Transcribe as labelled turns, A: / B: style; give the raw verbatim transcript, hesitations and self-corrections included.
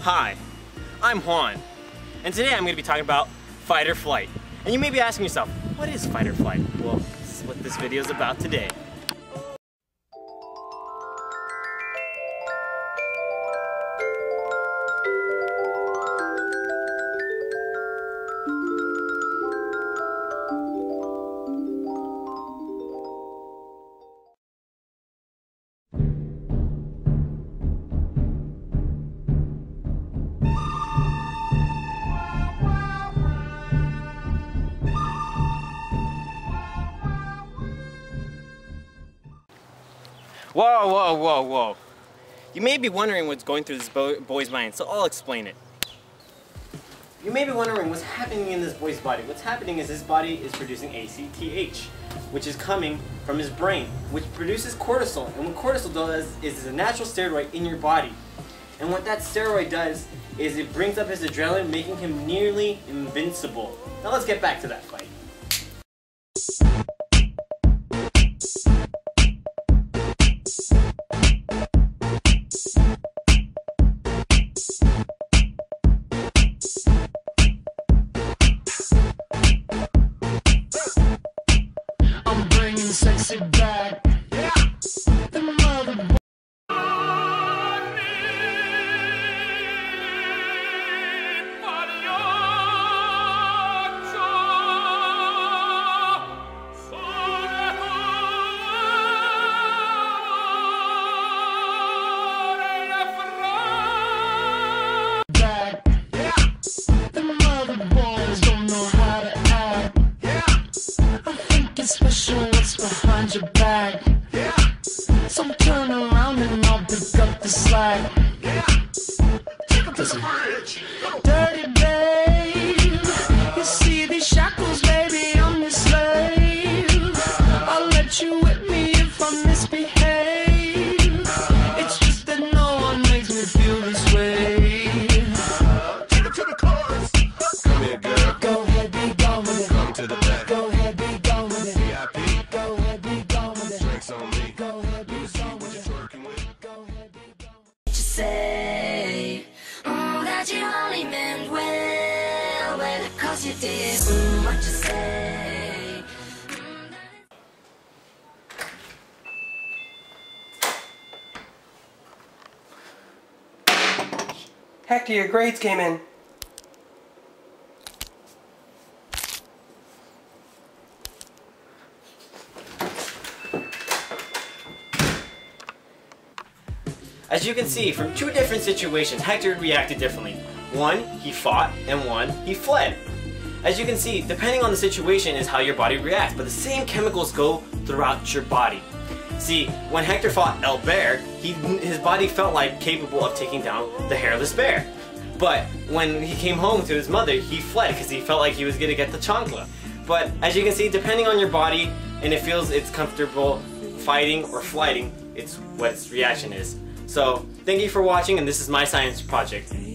A: Hi, I'm Juan, and today I'm going to be talking about fight or flight. And you may be asking yourself, what is fight or flight? Well, this is what this video is about today. Whoa, whoa, whoa, whoa. You may be wondering what's going through this bo boy's mind, so I'll explain it. You may be wondering what's happening in this boy's body. What's happening is his body is producing A C T H, which is coming from his brain, which produces cortisol. And what cortisol does is it's a natural steroid in your body. And what that steroid does is it brings up his adrenaline, making him nearly invincible. Now let's get back to that fight.
B: Sexy back, yeah. The mother. Back, yeah. The mother boys don't know how to act. Yeah. I think it's special. Behind your back, yeah. So turn around and I'll pick up the slack, yeah. Take up this bridge. Dirty babe, you see these shackles, baby, I'm your slave. I'll let you whip me if I misbehave. It's just that no one makes me feel this way. Take it to the chorus. Come here, girl. Go ahead, be gone with it. Come to the back. Go ahead, be gone with it. V I P. Go ahead, be gone with it. Drinks on me. Go ahead, be gone with it. Go ahead, be gone with it.
C: What you say? Mm, that you only meant well, well, cause you did. Mm, what you say? Mm,
D: Hector, your grades came in.
A: As you can see, from two different situations, Hector reacted differently. One, he fought, and one, he fled. As you can see, depending on the situation is how your body reacts, but the same chemicals go throughout your body. See, when Hector fought El Bear, he, his body felt like capable of taking down the hairless bear. But when he came home to his mother, he fled because he felt like he was gonna get the chancla. But as you can see, depending on your body, and it feels it's comfortable fighting or flighting, it's what its reaction is. So, thank you for watching, and this is my science project.